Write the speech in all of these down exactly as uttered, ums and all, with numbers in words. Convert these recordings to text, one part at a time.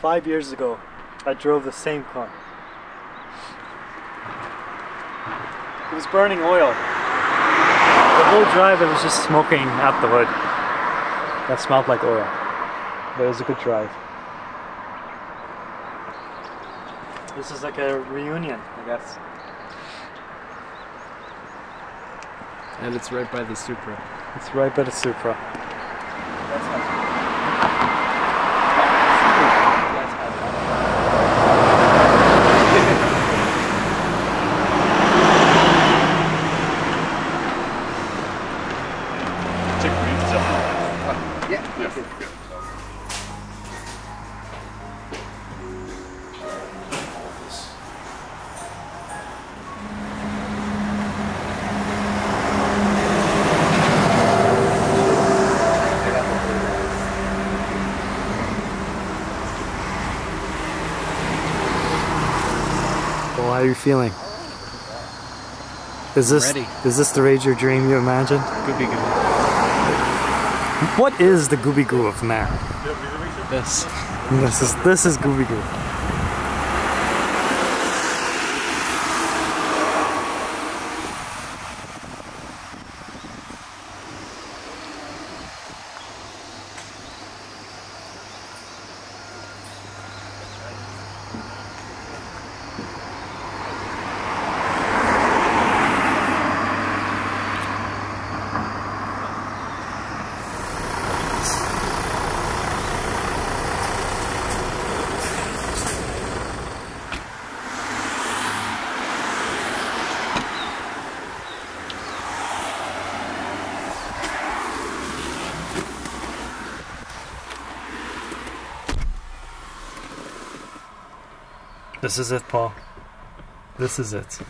five years ago, I drove the same car. It was burning oil. The whole drive it was just smoking out the hood. That smelled like oil. But it was a good drive. This is like a reunion, I guess. And it's right by the Supra. It's right by the Supra. That's how Yeah. Yeah. Well, how are you feeling? Is this Ready. is this the Rager dream you imagined? Gooby goo. What is the Gooby Goo of Mare? This. This is this is Gooby Goo. This is it, Paul. This is it.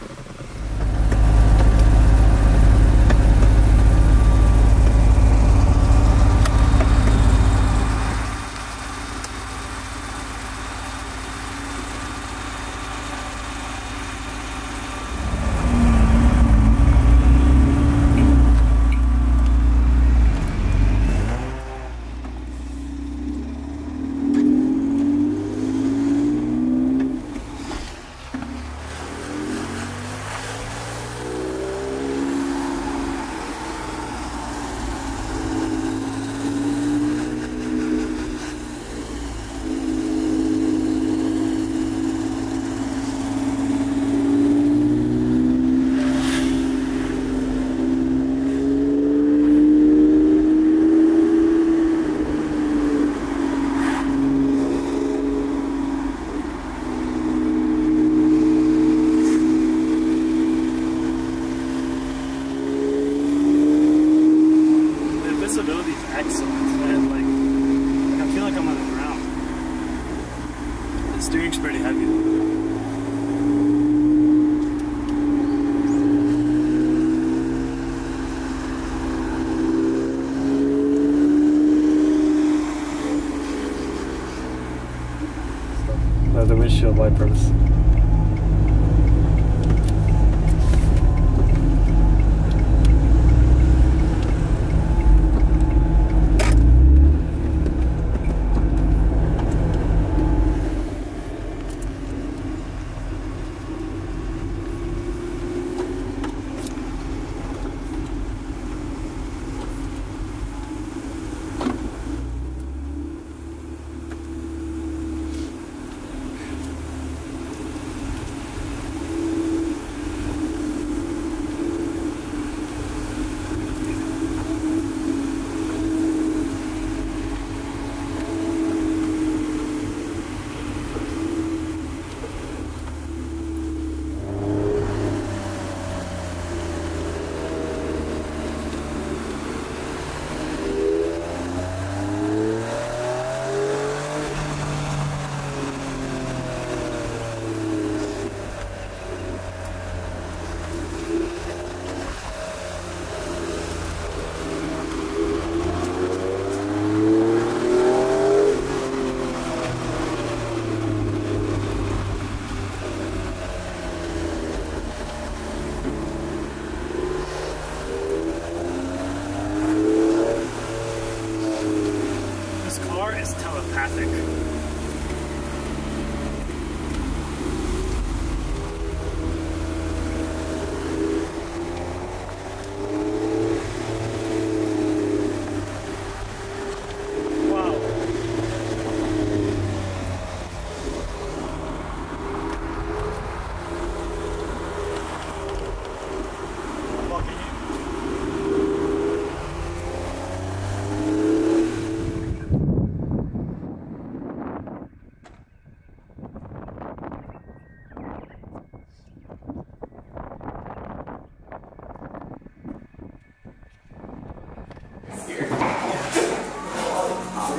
Visibility is excellent, and like, like I feel like I'm on the ground. The steering's pretty heavy though. Uh, the windshield wipers.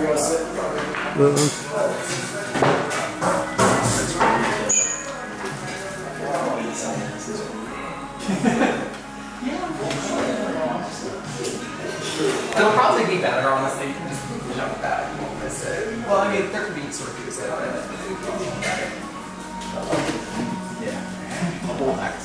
It'll probably be better, honestly. You can just jump back. You won't miss it. Well, I mean, there could be sort of views on it. Yeah. A whole accent.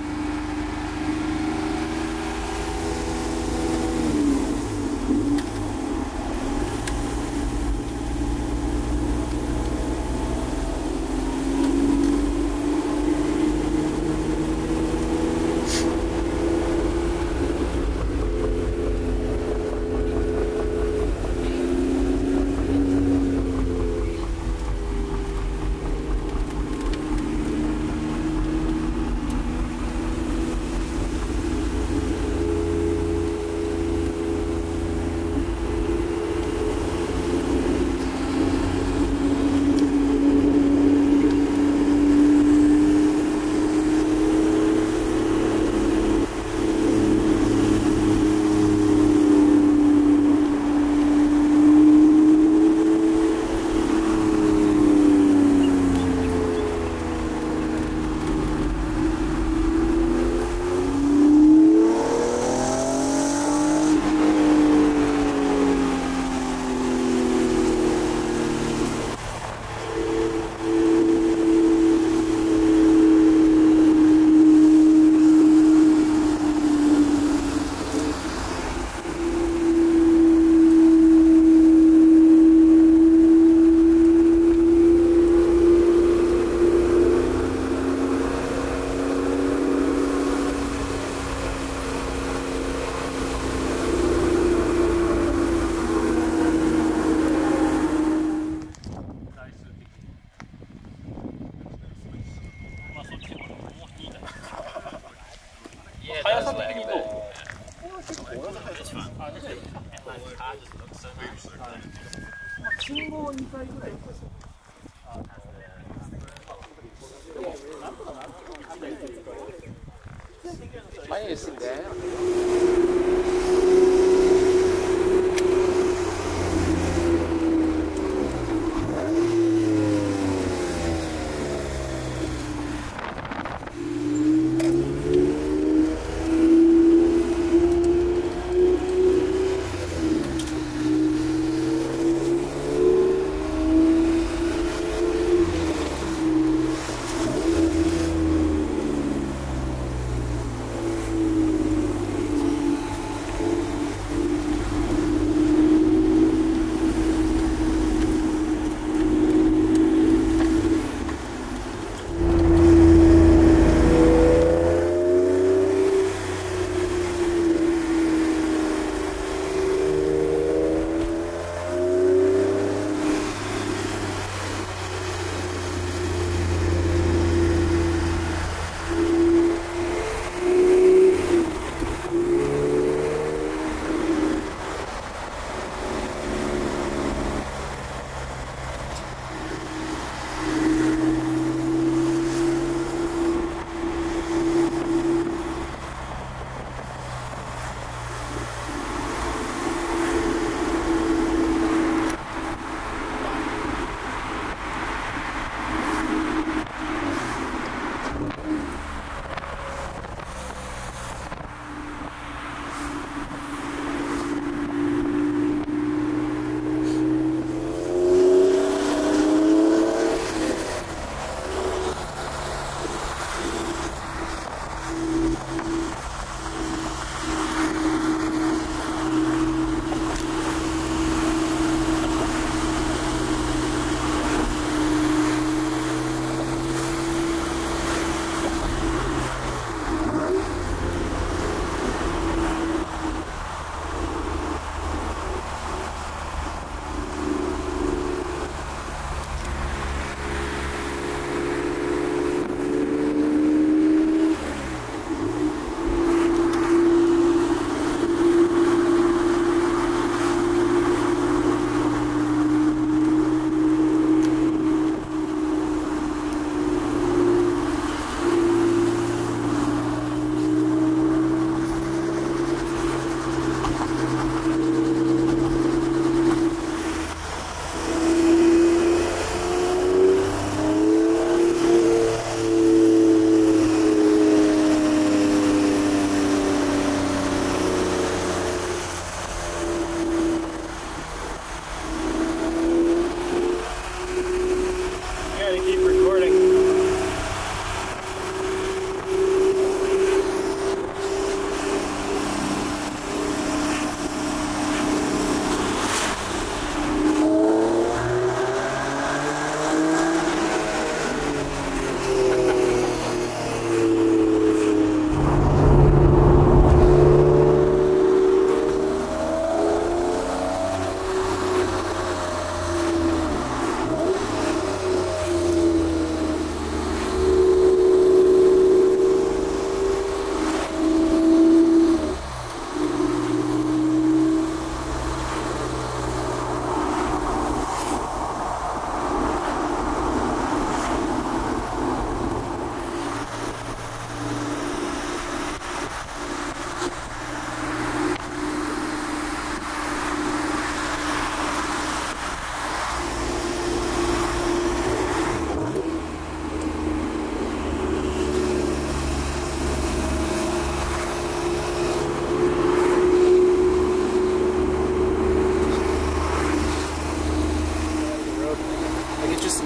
Why is it there?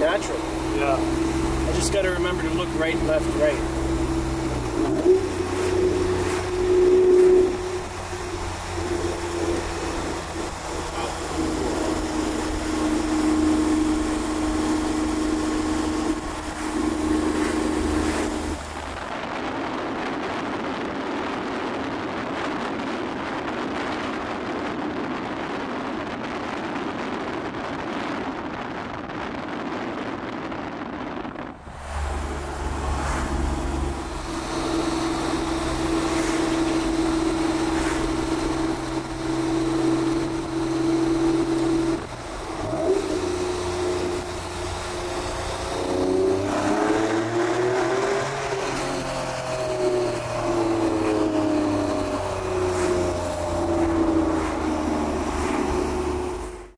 natural. Yeah. I just got to remember to look right, left, right.